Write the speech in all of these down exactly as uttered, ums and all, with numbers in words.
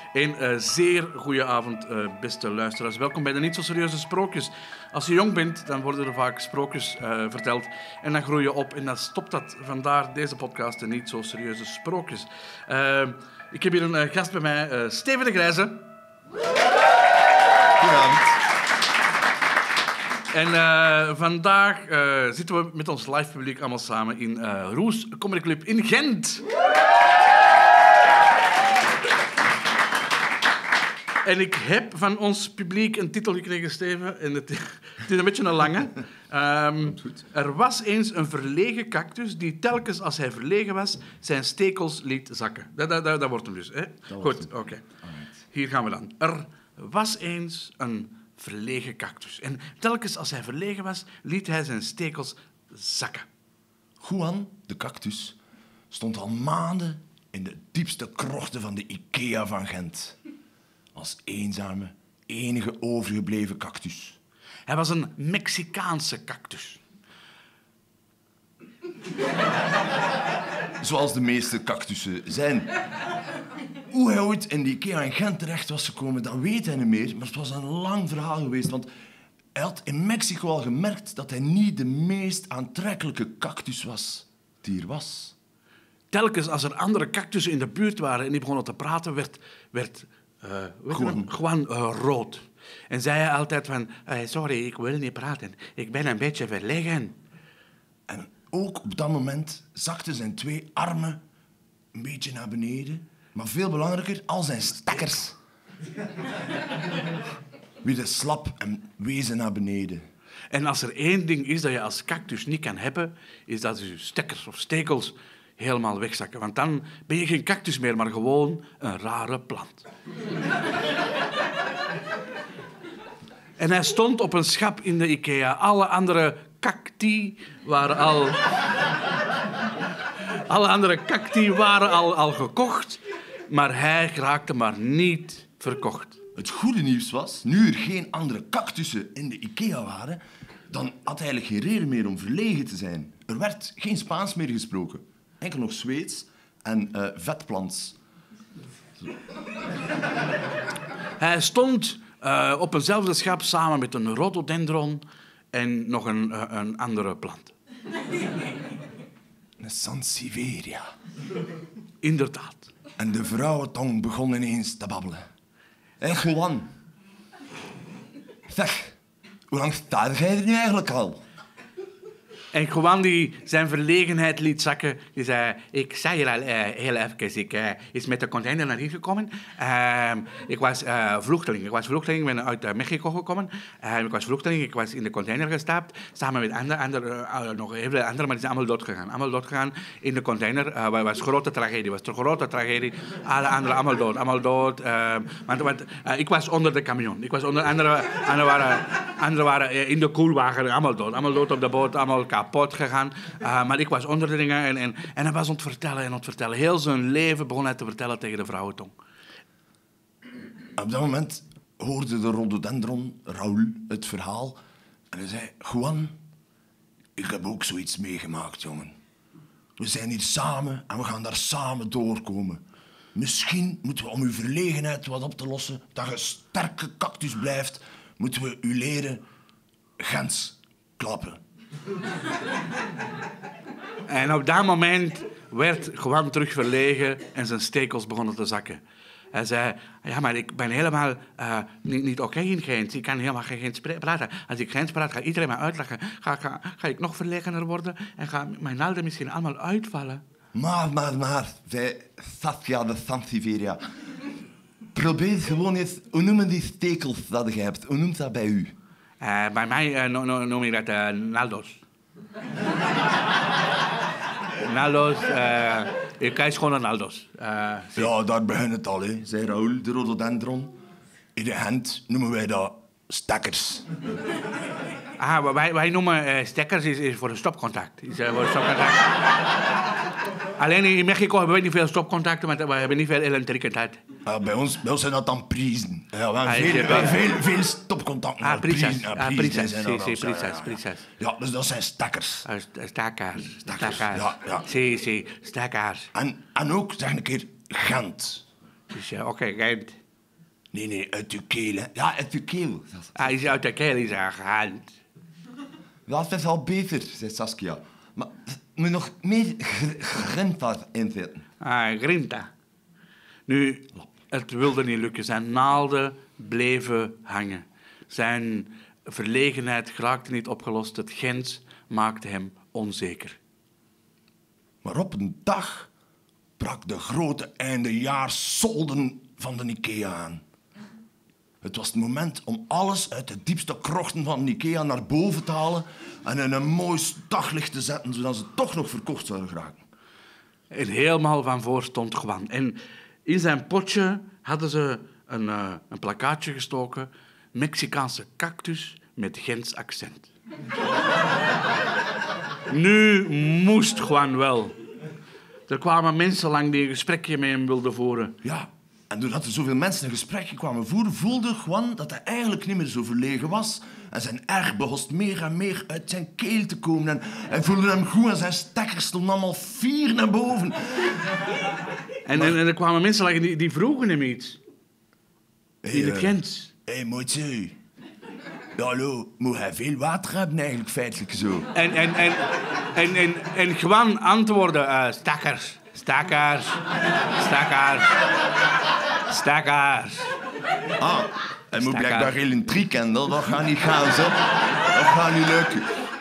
Een uh, zeer goede avond, uh, beste luisteraars. Welkom bij de Niet Zo Serieuze Sprookjes. Als je jong bent, dan worden er vaak sprookjes uh, verteld. En dan groei je op en dan stopt dat. Vandaar deze podcast, de Niet Zo Serieuze Sprookjes. Uh, ik heb hier een uh, gast bij mij, uh, Steven de Grijze. Goedenavond. En uh, vandaag uh, zitten we met ons live publiek allemaal samen in uh, Roes Comedy Club in Gent. En ik heb van ons publiek een titel gekregen, Steven. En het, het is een beetje een lange. Um, er was eens een verlegen cactus die telkens als hij verlegen was zijn stekels liet zakken. Dat, dat, dat, dat wordt hem dus. Hè? Goed, oké. Okay. Hier gaan we dan. Er was eens een verlegen cactus. En telkens als hij verlegen was, liet hij zijn stekels zakken. Juan, de cactus, stond al maanden in de diepste krochten van de IKEA van Gent. Als eenzame, enige overgebleven cactus. Hij was een Mexicaanse cactus. Zoals de meeste cactussen zijn. Hoe hij ooit in de IKEA in Gent terecht was gekomen, dat weet hij niet meer. Maar het was een lang verhaal geweest, want hij had in Mexico al gemerkt dat hij niet de meest aantrekkelijke cactus was die er was. Telkens als er andere cactussen in de buurt waren en die begonnen te praten, werd... werd Uh, Juan, Juan uh, rood. En zei hij altijd van... Uh, sorry, ik wil niet praten. Ik ben een beetje verlegen. En ook op dat moment zakten zijn twee armen een beetje naar beneden. Maar veel belangrijker, al zijn stekkers. Werden slap en wezen naar beneden. En als er één ding is dat je als cactus niet kan hebben, is dat je stekkers of stekels helemaal wegzakken. Want dan ben je geen cactus meer, maar gewoon een rare plant. En hij stond op een schap in de IKEA. Alle andere cacti waren al... Alle andere cacti waren al, al gekocht, maar hij raakte maar niet verkocht. Het goede nieuws was, nu er geen andere cactussen in de IKEA waren, dan had hij eigenlijk geen reden meer om verlegen te zijn. Er werd geen Spaans meer gesproken. Enkel nog Zweeds en uh, vetplants. Hij stond uh, op eenzelfde schap samen met een rhododendron en nog een, uh, een andere plant. Een sansevieria. Inderdaad. En de vrouwentong begon ineens te babbelen. Hé, Juan. Zeg, hoe lang sta jij er nu eigenlijk al? En Juan die zijn verlegenheid liet zakken. Die zei, ik zei hier al uh, heel even, ik uh, is met de container naar hier gekomen. Uh, ik was uh, vluchteling. Ik was vluchteling, ik ben uit uh, Mexico gekomen. Uh, ik was vluchteling, ik was in de container gestapt. Samen met andere, andere uh, nog heel veel anderen, maar die zijn allemaal doodgegaan. Allemaal doodgegaan in de container. Uh, het was een grote tragedie, was een grote tragedie. Alle anderen allemaal dood, allemaal dood. Uh, want, want uh, ik was onder de camion. Ik was onder andere, anderen waren, anderen waren uh, in de koelwagen, allemaal dood. Allemaal dood op de boot, allemaal kapot. kapot gegaan. Uh, maar ik was onder de dingen en, en, en hij was aan het vertellen en aan het vertellen. Heel zijn leven begon hij te vertellen tegen de vrouwentong. Op dat moment hoorde de rhododendron, Raoul, het verhaal. En hij zei, Juan, ik heb ook zoiets meegemaakt, jongen. We zijn hier samen en we gaan daar samen doorkomen. Misschien moeten we, om uw verlegenheid wat op te lossen, dat je een sterke cactus blijft, moeten we u leren Gens klappen. En op dat moment werd Juan terug verlegen en zijn stekels begonnen te zakken. Hij zei, ja, maar ik ben helemaal uh, niet, niet oké okay in Gent. Ik kan helemaal geen Gens praten. Als ik Gens praat, gaat iedereen mij uitlachen. Ga, ga, ga ik nog verlegener worden en gaan mijn naalden misschien allemaal uitvallen? Maar, maar, maar, zei Saskia de Sansevieria. Probeer gewoon eens, hoe noemen die stekels dat je hebt? Hoe noemt dat bij u? Uh, bij mij uh, no, no, noem ik dat uh, naldos. Naldos, uh, ik krijg gewoon een naldos. Uh, ja, daar begint het al, hè, zei Raoul, de rhododendron. In de Gent noemen wij dat stekkers. Ah, wij, wij noemen uh, stekkers is, is voor een stopcontact. Is, uh, voor een stopcontact. Alleen in Mexico hebben we niet veel stopcontacten, maar we hebben niet veel elektriciteit. Ja, bij, ons, bij ons zijn dat dan priezen. Ja, we hebben ah, veel, je, veel, veel, veel stopcontacten. Ah, prisas. Ja, ah, prisas. Sí, sí, prisas, ja, ja. prisas. Ja, dus dat zijn stekkers. Uh, Stakkers. Stakkers, Stakkers. ja, ja. Sí, sí, stakkers. En, en ook, zeg een keer, Gent. Dus ja, oké, Gent. Nee, nee, uit de keel, hè. Ja, uit de keel. Hij is uit de keel is aangehaald. Dat is al beter, zei Saskia. Maar er moet nog meer gr- grinta inzetten. Ah, grinta. Nu, het wilde niet lukken. Zijn naalden bleven hangen. Zijn verlegenheid geraakte niet opgelost. Het Gens maakte hem onzeker. Maar op een dag brak de grote eindejaarssolden van de Ikea aan. Het was het moment om alles uit de diepste krochten van Ikea naar boven te halen en in een mooi daglicht te zetten, zodat ze toch nog verkocht zouden geraken. En helemaal van voor stond Juan. En in zijn potje hadden ze een, uh, een plakkaatje gestoken. Mexicaanse cactus met Gens accent. Nu moest Juan wel. Er kwamen mensen lang die een gesprekje met hem wilden voeren. Ja, en doordat er zoveel mensen een gesprekje kwamen voeren, voelde Juan dat hij eigenlijk niet meer zo verlegen was. En zijn erg begon meer en meer uit zijn keel te komen. En hij voelde hem goed en zijn stekkers stonden allemaal vier naar boven. En, maar... en, en er kwamen mensen langs die, die vroegen hem iets. Hey, in het uh, Gens. Hé, hey, moetje. Ja, hallo, moet hij veel water hebben eigenlijk, feitelijk zo. En, en, en, en, en, en Juan antwoordde, uh, stakkers, stakkers, stakkers, stakkers. Ah, hij moet blijkbaar heel een triek kennen, dat gaat niet gaan, zo. Dat gaat niet lukken.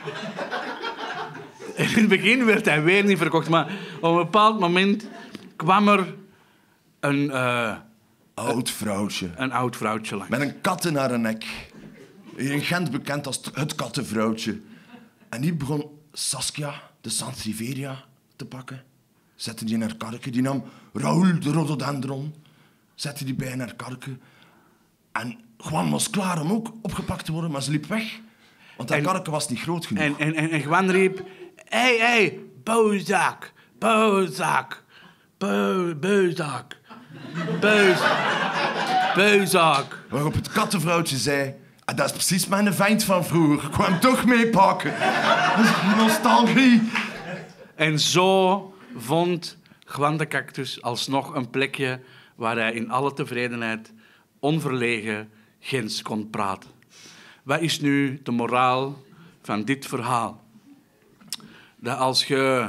In het begin werd hij weer niet verkocht, maar op een bepaald moment kwam er een... Uh, oud vrouwtje. Een oud vrouwtje langs. Met een kat in haar nek. Hier in Gent bekend als het kattenvrouwtje. En die begon Saskia, de Sansevieria, te pakken. Zette die in haar karke. Die nam Raoul, de rhododendron. Zette die bij in haar karke. En Juan was klaar om ook opgepakt te worden, maar ze liep weg. Want haar en, karke was niet groot genoeg. En, en, en, en Juan riep... Hé, hey, hé, hey, boezak, boezak, bo, beuzak, beuz, beuzak. Waarop het kattenvrouwtje zei... Ah, dat is precies mijn vent van vroeger. Ik kwam hem toch meepakken. Dat is nostalgie. En zo vond Juan de Cactus alsnog een plekje waar hij in alle tevredenheid onverlegen Gens kon praten. Wat is nu de moraal van dit verhaal? Dat als je...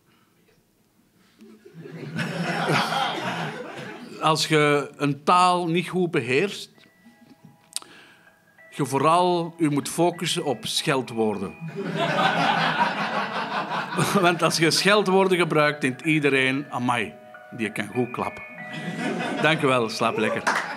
als je een taal niet goed beheerst, je vooral je moet focussen op scheldwoorden. Want als je scheldwoorden gebruikt, denkt iedereen... Amai, die kan goed klappen. Dank u wel, slaap lekker.